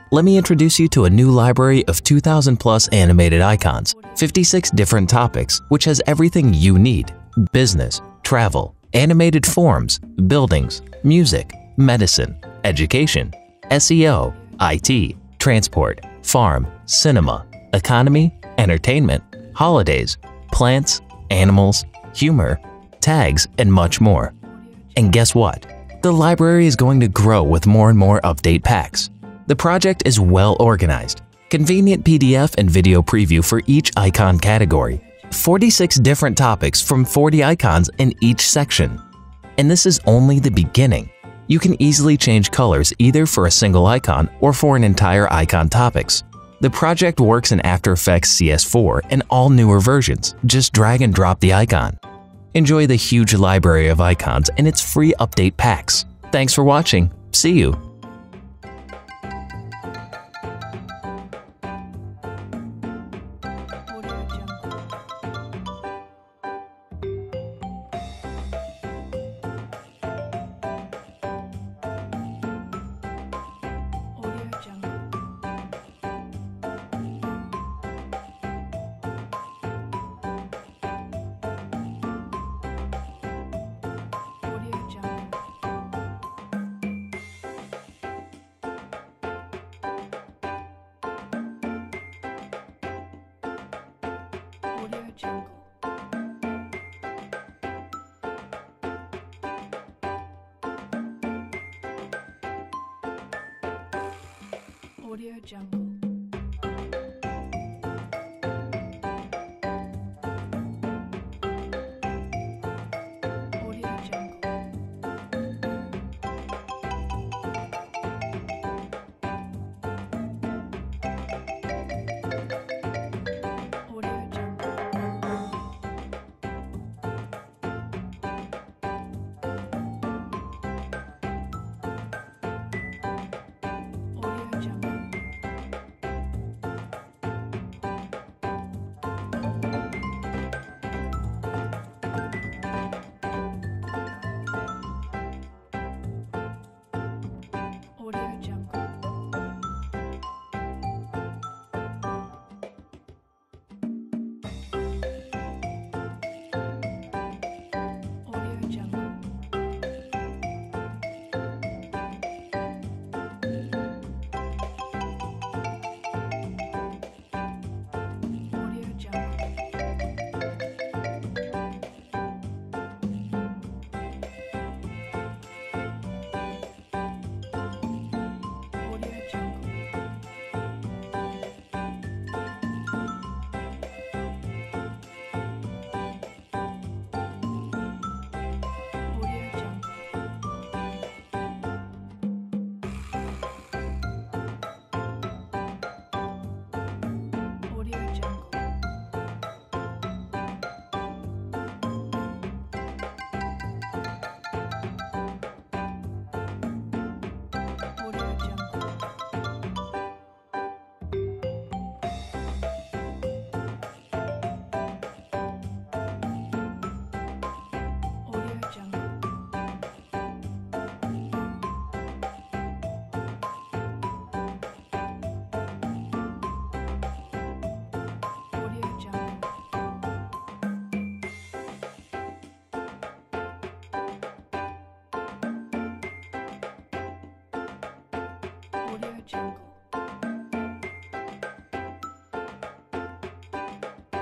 let me introduce you to a new library of 2,000 plus animated icons, 56 different topics, which has everything you need: business, travel, animated forms, buildings, music, medicine, education, SEO, IT, transport, farm, cinema, economy, entertainment, holidays, plants, animals, humor, tags, and much more. And guess what? The library is going to grow with more and more update packs. The project is well organized, convenient PDF and video preview for each icon category, 46 different topics from 40 icons in each section. And this is only the beginning. You can easily change colors either for a single icon or for an entire icon topics. The project works in After Effects CS4 and all newer versions. Just drag and drop the icon. Enjoy the huge library of icons and its free update packs. Thanks for watching. See you. Audio Jungle.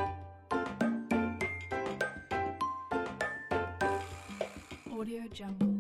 Audio Jungle.